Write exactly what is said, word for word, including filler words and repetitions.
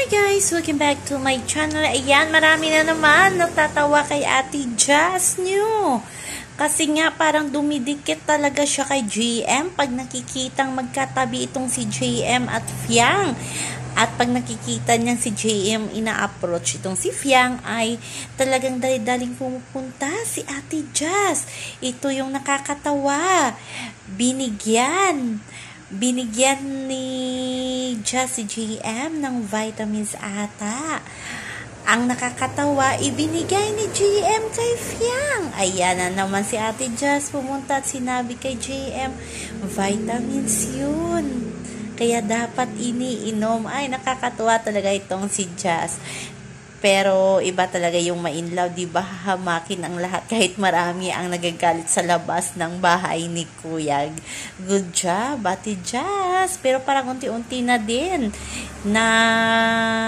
guys! Welcome back to my channel. Ayan, marami na naman natatawa kay Ate Jazz nyo. Kasi nga parang dumidikit talaga siya kay J M pag nakikitang magkatabi itong si J M at Fiang. At pag nakikita niya si J M ina-approach itong si Fiang ay talagang dali-daling pumupunta si Ate Jazz. Ito yung nakakatawa. Binigyan. Binigyan ni Jazz si J M ng vitamins ata. Ang nakakatawa, ibinigay ni J M kay Fiang. Ayan na naman si Ate Jazz pumunta at sinabi kay J M, vitamins yun. Kaya dapat iniinom. Ay, nakakatuwa talaga itong si Jazz. Pero iba talaga yung ma-inlove, di ba? Hamakin ang lahat kahit marami ang nagagalit sa labas ng bahay ni Kuya. Good job, Ate Jazz. Pero parang unti-unti na din na